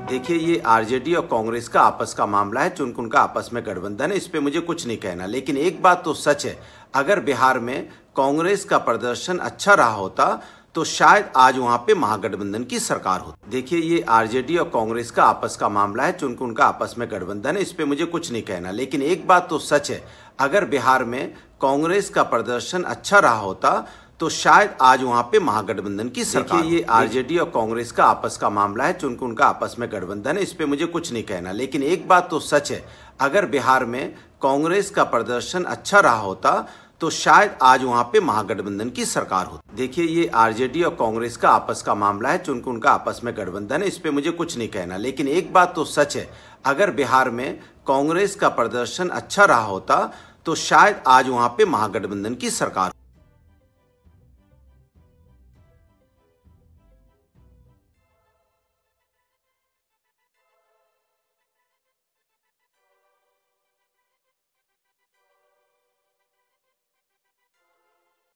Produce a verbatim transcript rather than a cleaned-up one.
देखिए, ये आरजेडी और कांग्रेस का आपस का मामला है, चुन उनका आपस में गठबंधन है, इस पे मुझे कुछ नहीं कहना। लेकिन एक बात तो सच है, अगर बिहार में कांग्रेस का प्रदर्शन अच्छा रहा होता तो शायद आज वहां पे महागठबंधन की सरकार होती। देखिए, ये आरजेडी और कांग्रेस का आपस का मामला है, चुन उनका आपस में गठबंधन है, इस पे मुझे कुछ नहीं कहना। लेकिन एक बात तो सच है, अगर बिहार में कांग्रेस का प्रदर्शन अच्छा रहा होता तो शायद आज वहां पे महागठबंधन की सरकार। ये आरजेडी और कांग्रेस का आपस का मामला है, चुन उनका आपस में गठबंधन है, इस पे मुझे कुछ नहीं कहना। लेकिन एक बात तो सच है, अगर बिहार में कांग्रेस का प्रदर्शन अच्छा रहा होता तो शायद आज वहां पे महागठबंधन की सरकार होती। देखिए, ये आरजेडी और कांग्रेस का आपस का मामला है, चुन उनका आपस में गठबंधन है, इस पे मुझे कुछ नहीं कहना। लेकिन एक बात तो सच है, अगर बिहार में कांग्रेस का प्रदर्शन अच्छा रहा होता तो शायद आज वहां पे महागठबंधन की सरकार।